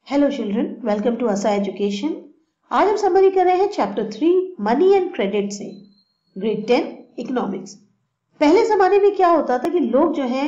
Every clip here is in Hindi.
Hello children, welcome to Asa education. आज हम समरी कर रहे हैं चैप्टर 3 मनी एंड क्रेडिट से, ग्रेड 10 इकोनॉमिक्स। पहले जमाने में क्या होता था कि लोग जो है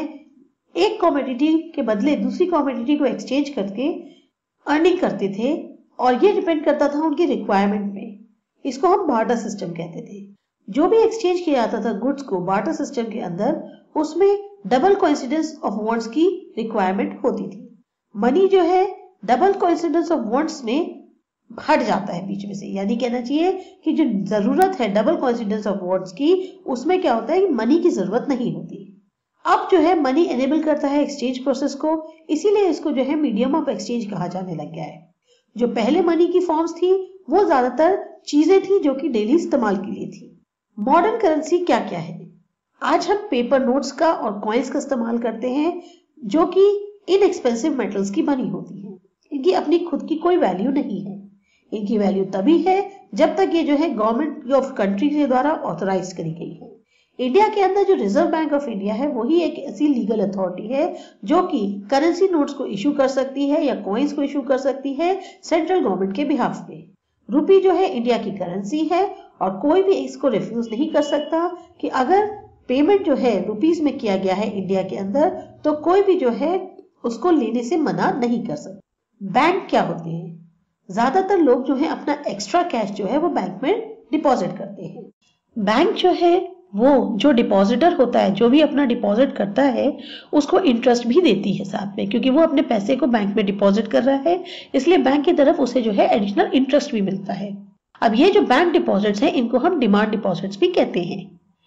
एक कमोडिटी के बदले दूसरी कमोडिटी को एक्सचेंज करके अर्निंग करते थे और ये डिपेंड करता था उनकी रिक्वायरमेंट में। इसको हम बार्टर सिस्टम कहते थे। जो भी एक्सचेंज किया जाता था गुड्स को बार्टर सिस्टम के अंदर, उसमें डबल कोइंसिडेंस ऑफ वांट्स की रिक्वायरमेंट होती थी। मनी जो है डबल कोइंसिडेंस ऑफ वांट्स में हट जाता है बीच में से, यानी कहना चाहिए कि जो जरूरत है डबल कोइंसिडेंस ऑफ वांट्स की, उसमें क्या होता है कि मनी की जरूरत नहीं होती। अब जो है मनी एनेबल करता है एक्सचेंज प्रोसेस को, इसीलिए इसको जो है मीडियम ऑफ एक्सचेंज कहा जाने लग गया है। जो पहले मनी की फॉर्म्स थी वो ज्यादातर चीजें थी जो कि डेली इस्तेमाल के लिए थी। मॉडर्न करेंसी क्या क्या है? आज हम पेपर नोट्स का और कॉइन्स का इस्तेमाल करते हैं जो कि इनएक्सपेंसिव मेटल्स की बनी होती है। इनकी अपनी खुद की कोई वैल्यू नहीं है। इनकी वैल्यू तभी है जब तक ये जो है गवर्नमेंट ऑफ कंट्री के द्वारा ऑथराइज करी गई है। इंडिया के अंदर जो रिजर्व बैंक ऑफ इंडिया है वही एक ऐसी लीगल अथॉरिटी है जो कि करेंसी नोट्स को इशू कर सकती है या कॉइन्स को इशू कर सकती है सेंट्रल गवर्नमेंट के बिहाफ पे। रुपी जो है इंडिया की करेंसी है और कोई भी इसको रिफ्यूज नहीं कर सकता कि अगर पेमेंट जो है रुपीज में किया गया है इंडिया के अंदर, तो कोई भी जो है उसको लेने से मना नहीं कर सकता। बैंक क्या होते हैं? ज्यादातर लोग जो है अपना एक्स्ट्रा कैश जो है वो बैंक में डिपॉजिट करते हैं। बैंक जो है वो जो डिपॉजिटर होता है, जो भी अपना डिपॉजिट करता है, उसको इंटरेस्ट भी देती है साथ में, क्योंकि वो अपने पैसे को बैंक में डिपॉजिट कर रहा है, इसलिए बैंक की तरफ उसे जो है एडिशनल इंटरेस्ट भी मिलता है। अब ये जो बैंक डिपॉजिट्स हैं इनको हम डिमांड डिपॉजिट्स भी कहते हैं।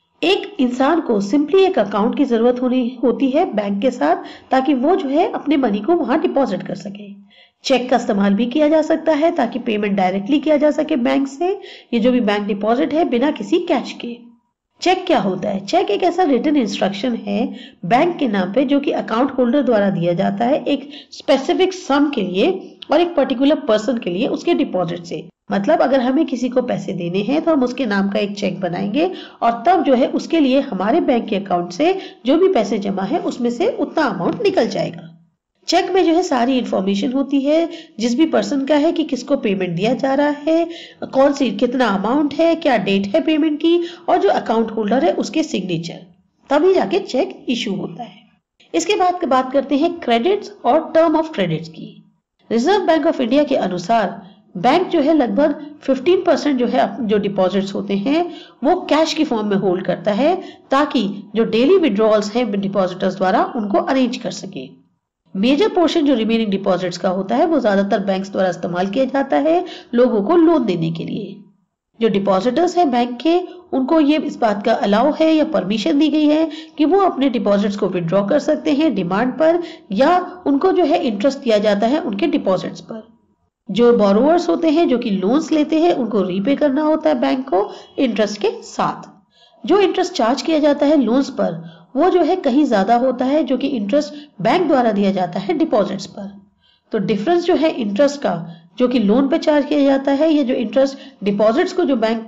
एक इंसान को सिंपली एक अकाउंट की जरूरत होती है बैंक के साथ, ताकि वो जो है अपने मनी को वहां डिपॉजिट कर सके। चेक का इस्तेमाल भी किया जा सकता है ताकि पेमेंट डायरेक्टली किया जा सके बैंक से, ये जो भी बैंक डिपॉजिट है बिना किसी कैश के। चेक क्या होता है? चेक एक ऐसा रिटन इंस्ट्रक्शन है बैंक के नाम पे जो कि अकाउंट होल्डर द्वारा दिया जाता है एक स्पेसिफिक सम के लिए और एक पर्टिकुलर पर्सन के लिए उसके डिपॉजिट से। मतलब अगर हमें किसी को पैसे देने हैं तो हम उसके नाम का एक चेक बनाएंगे और तब जो है उसके लिए हमारे बैंक के अकाउंट से जो भी पैसे जमा है उसमें से उतना अमाउंट निकल जाएगा। चेक में जो है सारी इंफॉर्मेशन होती है जिस भी पर्सन का है कि किसको पेमेंट दिया जा रहा है, कौन सी कितना अमाउंट है, क्या डेट है पेमेंट की, और जो अकाउंट होल्डर है उसके सिग्नेचर, तभी जाके चेक इशू होता है। इसके बाद बात करते हैं क्रेडिट्स और टर्म ऑफ क्रेडिट्स की। रिजर्व बैंक ऑफ इंडिया के अनुसार बैंक जो है लगभग 15% जो है जो डिपॉजिट्स होते हैं वो कैश की फॉर्म में होल्ड करता है, ताकि जो डेली विड्रॉल्स हैं डिपॉजिटर्स द्वारा उनको अरेंज कर सके। मेजर पोर्शन जो रिमेनिंग डिपॉजिट्स का होता है वो ज्यादातर बैंक्स द्वारा इस्तेमाल किया जाता है लोगों को लोन देने के लिए। जो डिपॉजिटर्स हैं बैंक के, उनको ये इस बात का अलाउ है या परमिशन दी गई है कि वो अपने डिपॉजिट्स को विड्रॉ कर सकते हैं डिमांड पर, या उनको जो है इंटरेस्ट दिया जाता है उनके डिपॉजिट्स पर। जो बोरोवर्स होते हैं जो कि लोन्स लेते हैं उनको रीपे करना होता है बैंक को इंटरेस्ट के साथ। जो इंटरेस्ट चार्ज किया जाता है लोन्स पर वो जो है कहीं ज्यादा होता है जो कि इंटरेस्ट बैंक द्वारा दिया जाता है डिपॉजिट्स पर। तो डिफरेंस जो है इंटरेस्ट का जो कि लोन पे चार्ज किया जाता है, या जो इंटरेस्ट डिपॉजिट्स को जो बैंक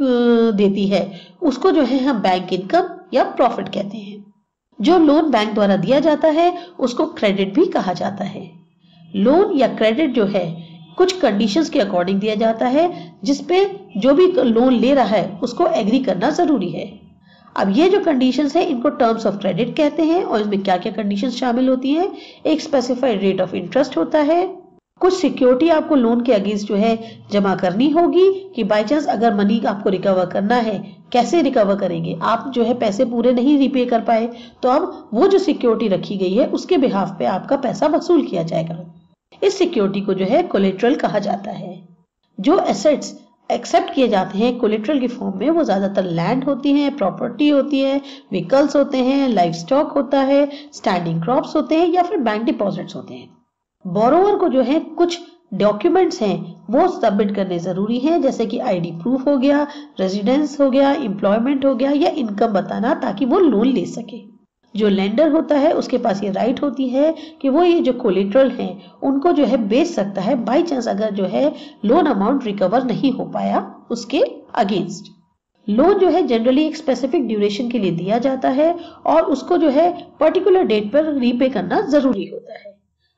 देती है उसको जो है हम बैंक इनकम या प्रॉफिट कहते हैं। जो लोन बैंक द्वारा दिया जाता है उसको क्रेडिट भी कहा जाता है। लोन या क्रेडिट जो है कुछ कंडीशंस के अकॉर्डिंग दिया जाता है, जिसपे जो भी लोन ले रहा है उसको एग्री करना जरूरी है। अब ये जो कंडीशंस है इनको टर्म्स ऑफ क्रेडिट कहते हैं, और इसमें क्या क्या कंडीशंस शामिल होती हैं? एक स्पेसिफाइड रेट ऑफ इंटरेस्ट होता है, कुछ सिक्योरिटी आपको लोन के अगेंस्ट जो है जमा करनी होगी कि बाय चांस अगर मनी आपको रिकवर करना है, कैसे रिकवर करेंगे, आप जो है पैसे पूरे नहीं रिपे कर पाए तो अब वो जो सिक्योरिटी रखी गई है उसके बिहाफ पे आपका पैसा वसूल किया जाएगा। इस सिक्योरिटी को जो है कोलेटरल कहा जाता है। जो एसेट्स एक्सेप्ट किए जाते हैं कोलेटरल की फॉर्म में वो ज्यादातर लैंड होती है, प्रॉपर्टी होती है, व्हीकल्स होते हैं, लाइफ स्टॉक होता है, स्टैंडिंग क्रॉप्स होते हैं, या फिर बैंक डिपॉजिट्स होते हैं। बोरोवर को जो है कुछ डॉक्यूमेंट्स हैं वो सबमिट करने जरूरी है, जैसे कि आईडी प्रूफ हो गया, रेजिडेंस हो गया, एम्प्लॉयमेंट हो गया, या इनकम बताना, ताकि वो लोन ले सके। जो लेंडर होता है उसके पास ये राइट होती है कि वो ये जो कोलेटरल है उनको जो है बेच सकता है बाई चांस अगर जो है लोन अमाउंट रिकवर नहीं हो पाया उसके अगेंस्ट। लोन जो है जनरली एक स्पेसिफिक ड्यूरेशन के लिए दिया जाता है और उसको जो है पर्टिकुलर डेट पर रीपे करना जरूरी होता है।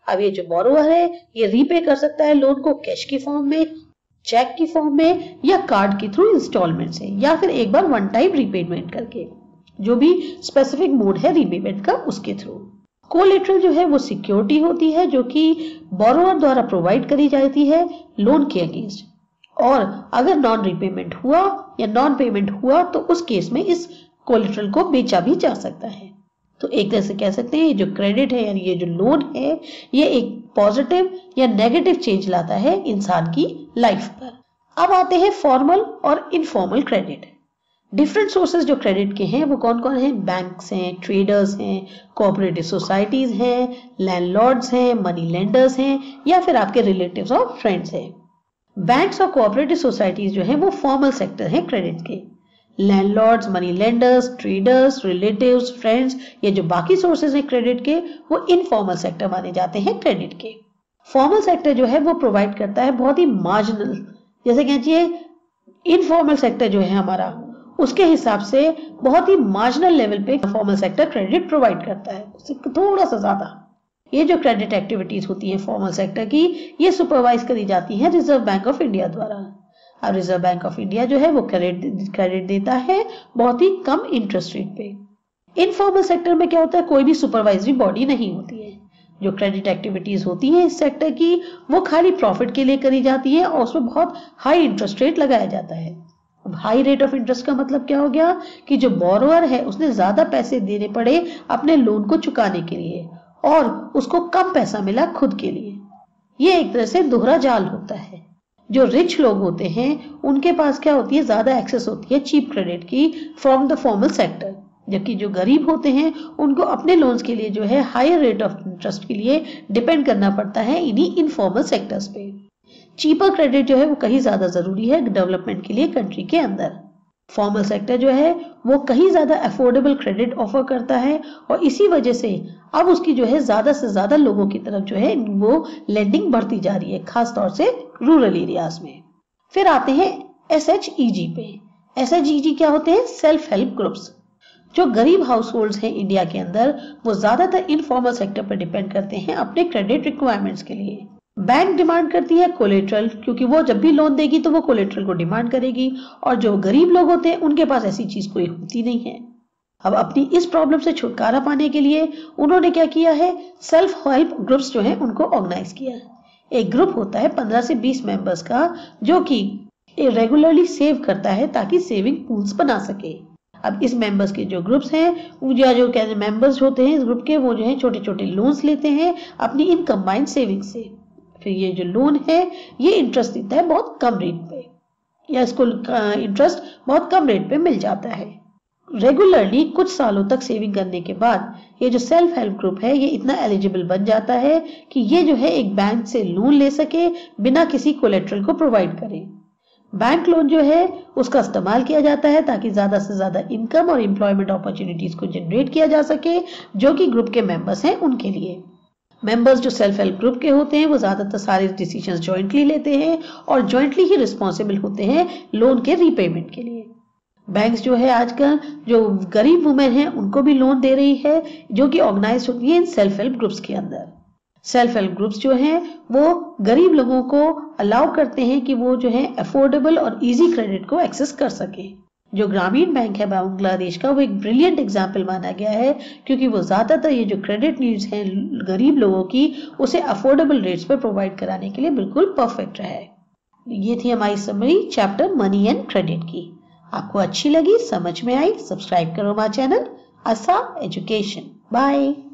अब ये जो बोरोवर है ये रीपे कर सकता है लोन को कैश की फॉर्म में, चेक की फॉर्म में या कार्ड के थ्रू इंस्टॉलमेंट से, या फिर एक बार वन टाइम रीपेमेंट करके, जो भी स्पेसिफिक मोड है रीपेमेंट का उसके थ्रू। कोलेटरल जो है वो सिक्योरिटी होती है जो कि बोरोवर द्वारा प्रोवाइड करी जाती है लोन के अगेंस्ट, और अगर नॉन रीपेमेंट हुआ या नॉन पेमेंट हुआ तो उस केस में इस कोलेटरल को बेचा भी जा सकता है। तो एक तरह से कह सकते हैं ये जो क्रेडिट है यानी ये जो लोन है ये एक पॉजिटिव या नेगेटिव चेंज लाता है इंसान की लाइफ पर। अब आते हैं फॉर्मल और इनफॉर्मल क्रेडिट। डिफरेंट सोर्सेज जो क्रेडिट के हैं वो कौन कौन हैं? बैंक्स हैं, ट्रेडर्स हैं, कोऑपरेटिव सोसाइटीज हैं, लैंडलॉर्ड्स हैं, मनी लेंडर्स हैं, या फिर आपके रिलेटिव्स और फ्रेंड्स हैं। बैंक्स और कोऑपरेटिव सोसाइटीज जो हैं वो फॉर्मल सेक्टर हैं क्रेडिट के। Landlords, money lenders, traders, relatives, friends, ये जो बाकी सोर्सेज हैं क्रेडिट के वो इनफॉर्मल सेक्टर माने जाते हैं क्रेडिट के। फॉर्मल सेक्टर जो है वो प्रोवाइड करता है बहुत ही मार्जिनल, जैसे कहिए इनफॉर्मल सेक्टर जो है हमारा उसके हिसाब से बहुत ही मार्जिनल लेवल पे फॉर्मल सेक्टर क्रेडिट प्रोवाइड करता है, उससे थोड़ा सा ज्यादा। ये जो क्रेडिट एक्टिविटीज होती है फॉर्मल सेक्टर की ये सुपरवाइज करी जाती है रिजर्व बैंक ऑफ इंडिया द्वारा। अब रिजर्व बैंक ऑफ इंडिया जो है वो क्रेडिट देता है बहुत ही कम इंटरेस्ट रेट पे। इनफॉर्मल सेक्टर में क्या होता है, कोई भी सुपरवाइजरी बॉडी नहीं होती है। जो क्रेडिट एक्टिविटीज होती है इस सेक्टर की वो खाली प्रॉफिट के लिए करी जाती है और उसमें बहुत हाई इंटरेस्ट रेट लगाया जाता है। अब हाई रेट ऑफ इंटरेस्ट का मतलब क्या हो गया कि जो बोरोवर है उसने ज्यादा पैसे देने पड़े अपने लोन को चुकाने के लिए और उसको कम पैसा मिला खुद के लिए। ये एक तरह से दोहरा जाल होता है। जो रिच लोग होते हैं उनके पास क्या होती है, ज्यादा एक्सेस होती है चीप क्रेडिट की फ्रॉम द फॉर्मल सेक्टर, जबकि जो गरीब होते हैं उनको अपने लोन्स के लिए जो है हायर रेट ऑफ इंटरेस्ट के लिए डिपेंड करना पड़ता है इन्हीं इनफॉर्मल सेक्टर्स पे। चीपर क्रेडिट जो है वो कहीं ज्यादा जरूरी है डेवलपमेंट के लिए कंट्री के अंदर। फॉर्मल सेक्टर जो है वो कहीं ज्यादा अफोर्डेबल क्रेडिट ऑफर करता है और इसी वजह से अब उसकी जो है ज्यादा से ज्यादा लोगों की तरफ जो है वो लेंडिंग बढ़ती जा रही है, खास तौर से रूरल एरियाज में। फिर आते हैं SHEG पे। SHEG क्या होते हैं? Self help groups. जो गरीब हाउस होल्ड हैं इंडिया के अंदर वो ज्यादातर इनफॉर्मल सेक्टर पर डिपेंड करते हैं अपने क्रेडिट रिक्वायरमेंट्स के लिए। बैंक डिमांड करती है कोलेटरल, क्योंकि वो जब भी लोन देगी तो वो कोलेटरल को डिमांड करेगी, और जो गरीब लोग होते हैं उनके पास ऐसी चीज कोई होती नहीं है। अब अपनी इस प्रॉब्लम से छुटकारा पाने के लिए उन्होंने क्या किया है, सेल्फ हेल्प ग्रुप्स जो है उनको ऑर्गेनाइज किया है। एक ग्रुप होता है 15 से 20 मेंबर्स का जो कि रेगुलरली सेव करता है ताकि सेविंग पूल्स बना सके। अब इस मेंबर्स के जो ग्रुप्स हैं या जो मेंबर्स होते हैं इस ग्रुप के वो जो है छोटे छोटे लोन्स लेते हैं अपनी इन कंबाइंड सेविंग से। फिर ये जो लोन है ये इंटरेस्ट देता है बहुत कम रेट पे, या इसको इंटरेस्ट बहुत कम रेट पे मिल जाता है। रेगुलरली कुछ सालों तक सेविंग करने के बाद ये जो सेल्फ हेल्प ग्रुप है ये इतना एलिजिबल बन जाता है कि ये जो है एक बैंक से लोन ले सके बिना किसी कोलेटरल को प्रोवाइड करे। बैंक लोन जो है उसका इस्तेमाल किया जाता है ताकि ज्यादा से ज्यादा इनकम और एम्प्लॉयमेंट अपॉर्चुनिटीज को जनरेट किया जा सके जो कि ग्रुप के मेंबर्स हैं उनके लिए। मेंबर्स जो सेल्फ हेल्प ग्रुप के होते हैं वो ज्यादातर सारे डिसीजंस जॉइंटली लेते हैं और जॉइंटली ही रिस्पॉन्सिबल होते हैं लोन के रीपेमेंट के लिए। बैंक्स जो है आजकल जो गरीब वुमेन हैं उनको भी लोन दे रही है जो कि ऑर्गेनाइज होती है इन सेल्फ हेल्प ग्रुप्स के अंदर। सेल्फ हेल्प ग्रुप्स जो हैं वो गरीब लोगों को अलाउ करते हैं कि वो जो है अफोर्डेबल और इजी क्रेडिट को एक्सेस कर सके। जो ग्रामीण बैंक है बांग्लादेश का वो एक ब्रिलियंट एग्जाम्पल माना गया है क्योंकि वो ज्यादातर ये जो क्रेडिट नीड्स हैं गरीब लोगों की उसे अफोर्डेबल रेट्स पर प्रोवाइड कराने के लिए बिल्कुल परफेक्ट है। ये थी हमारी summary chapter money and credit की। आपको अच्छी लगी, समझ में आई, सब्सक्राइब करो हमारा चैनल आसा एजुकेशन। बाय।